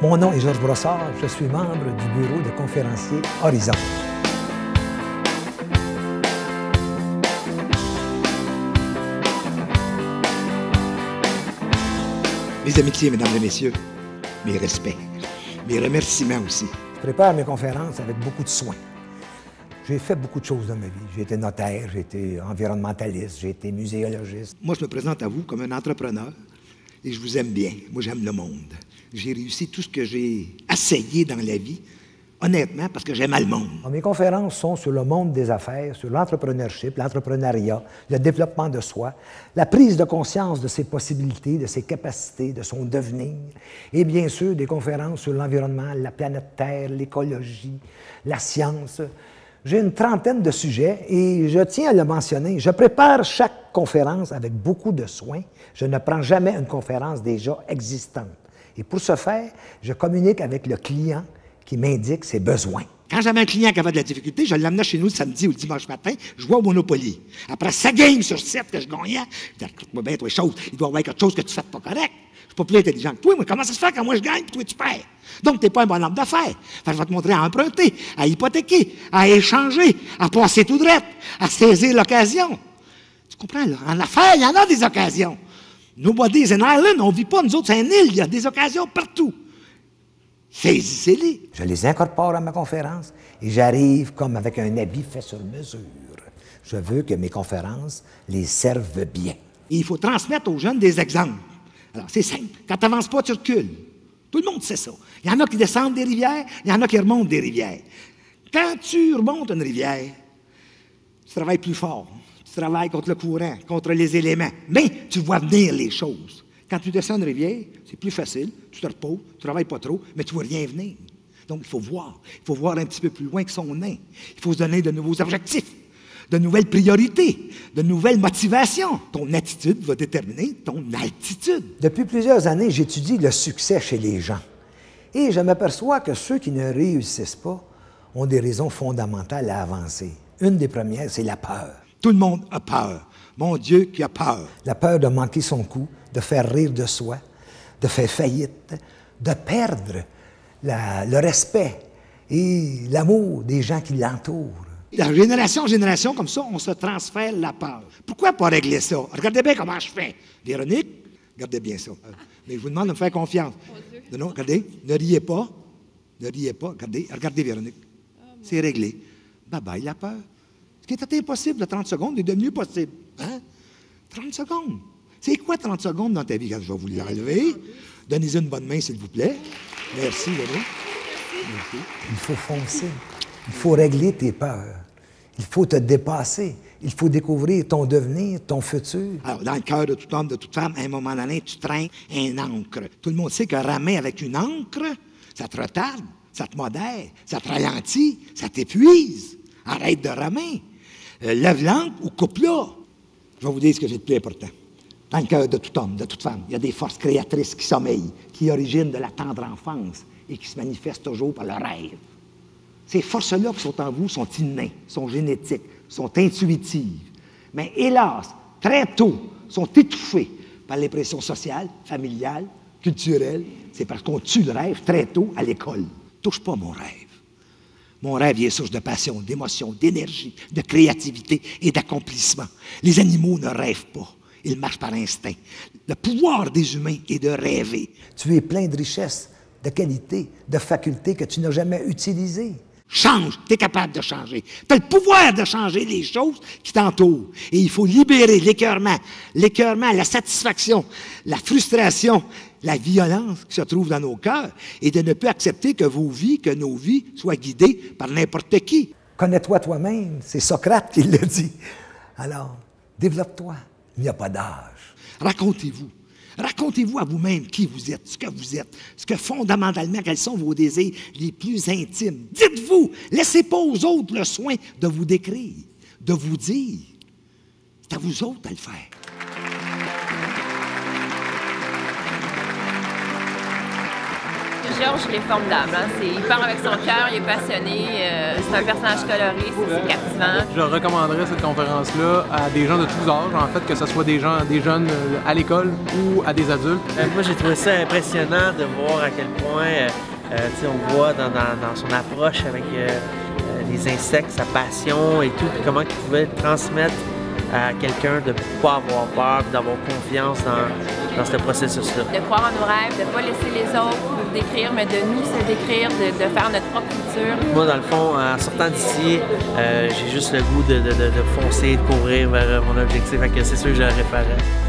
Mon nom est Georges Brossard, je suis membre du bureau de conférenciers Horizon. Mes amitiés, mesdames et messieurs, mes respects, mes remerciements aussi. Je prépare mes conférences avec beaucoup de soin. J'ai fait beaucoup de choses dans ma vie. J'ai été notaire, j'ai été environnementaliste, j'ai été muséologiste. Moi, je me présente à vous comme un entrepreneur et je vous aime bien. Moi, j'aime le monde. J'ai réussi tout ce que j'ai essayé dans la vie, honnêtement, parce que j'aimais le monde. Mes conférences sont sur le monde des affaires, sur l'entrepreneurship, l'entrepreneuriat, le développement de soi, la prise de conscience de ses possibilités, de ses capacités, de son devenir, et bien sûr des conférences sur l'environnement, la planète Terre, l'écologie, la science. J'ai une trentaine de sujets et je tiens à le mentionner. Je prépare chaque conférence avec beaucoup de soin. Je ne prends jamais une conférence déjà existante. Et pour ce faire, je communique avec le client qui m'indique ses besoins. Quand j'avais un client qui avait de la difficulté, je l'amenais chez nous le samedi ou le dimanche matin, je jouais au Monopoly. Après 7 games sur 7 que je gagnais, je disais, écoute-moi bien, toi, il doit y avoir quelque chose que tu fais pas correct. Je suis pas plus intelligent que toi, mais comment ça se fait quand moi je gagne et toi tu perds? Donc, tu n'es pas un bon homme d'affaires. Fait que je vais te montrer à emprunter, à hypothéquer, à échanger, à passer tout droit, à saisir l'occasion. Tu comprends, là? En affaires, il y en a des occasions. Nobody's an island, on ne vit pas, nous autres, c'est une île, il y a des occasions partout. Saisissez-les. Je les incorpore à ma conférence et j'arrive comme avec un habit fait sur mesure. Je veux que mes conférences les servent bien. Et il faut transmettre aux jeunes des exemples. Alors, c'est simple. Quand tu n'avances pas, tu recules. Tout le monde sait ça. Il y en a qui descendent des rivières, il y en a qui remontent des rivières. Quand tu remontes une rivière, tu travailles plus fort. Tu travailles contre le courant, contre les éléments. Mais tu vois venir les choses. Quand tu descends une rivière, c'est plus facile. Tu te reposes, tu ne travailles pas trop, mais tu ne vois rien venir. Donc, il faut voir. Il faut voir un petit peu plus loin que son nez. Il faut se donner de nouveaux objectifs, de nouvelles priorités, de nouvelles motivations. Ton attitude va déterminer ton altitude. Depuis plusieurs années, j'étudie le succès chez les gens. Et je m'aperçois que ceux qui ne réussissent pas ont des raisons fondamentales à avancer. Une des premières, c'est la peur. Tout le monde a peur. Mon Dieu, qui a peur. La peur de manquer son coup, de faire rire de soi, de faire faillite, de perdre le respect et l'amour des gens qui l'entourent. De génération en génération, comme ça, on se transfère la peur. Pourquoi pas régler ça? Regardez bien comment je fais. Véronique, regardez bien ça. Mais je vous demande de me faire confiance. Non, regardez, ne riez pas. Ne riez pas. Regardez Véronique. C'est réglé. Bye-bye, la peur. Ce qui était impossible de 30 secondes est devenu possible. Hein? 30 secondes. C'est quoi 30 secondes dans ta vie? Quand je vais vous l'enlever. Donnez-y une bonne main, s'il vous plaît. Merci, Véronique. Merci. Il faut foncer. Il faut régler tes peurs. Il faut te dépasser. Il faut découvrir ton devenir, ton futur. Alors, dans le cœur de tout homme, de toute femme, à un moment donné, tu traînes un ancre. Tout le monde sait que ramer avec une ancre, ça te retarde, ça te modère, ça te ralentit, ça t'épuise. Arrête de ramer. Lève l'ancre ou coupe-la. Je vais vous dire ce que j'ai de plus important. Dans le cœur de tout homme, de toute femme, il y a des forces créatrices qui sommeillent, qui originent de la tendre enfance et qui se manifestent toujours par le rêve. Ces forces-là qui sont en vous sont innées, sont génétiques, sont intuitives. Mais hélas, très tôt, sont étouffées par les pressions sociales, familiales, culturelles. C'est parce qu'on tue le rêve très tôt à l'école. Touche pas mon rêve. Mon rêve est source de passion, d'émotion, d'énergie, de créativité et d'accomplissement. Les animaux ne rêvent pas. Ils marchent par instinct. Le pouvoir des humains est de rêver. Tu es plein de richesses, de qualités, de facultés que tu n'as jamais utilisées. Change, tu es capable de changer. Tu as le pouvoir de changer les choses qui t'entourent. Et il faut libérer l'écœurement, la satisfaction, la frustration, la violence qui se trouve dans nos cœurs et de ne plus accepter que nos vies soient guidées par n'importe qui. Connais-toi toi-même, c'est Socrate qui le dit. Alors, développe-toi, il n'y a pas d'âge. Racontez-vous. Racontez-vous à vous-même qui vous êtes, ce que fondamentalement, quels sont vos désirs les plus intimes. Dites-vous, laissez pas aux autres le soin de vous décrire, de vous dire. C'est à vous autres à le faire. Georges, il est formidable. Hein? Il part avec son cœur, il est passionné. C'est un personnage coloré, c'est captivant. Je recommanderais cette conférence-là à des gens de tous âges, en fait, que ce soit des jeunes à l'école ou à des adultes. Moi, j'ai trouvé ça impressionnant de voir à quel point on voit dans son approche avec les insectes, sa passion et tout, puis comment il pouvait transmettre à quelqu'un de ne pas avoir peur, d'avoir confiance dans ce processus-là. De croire en nos rêves, de ne pas laisser les autres nous décrire, mais de nous se décrire, de faire notre propre culture. Moi, dans le fond, en sortant d'ici, j'ai juste le goût de foncer, de courir vers mon objectif. Fait que c'est sûr que je le réparais.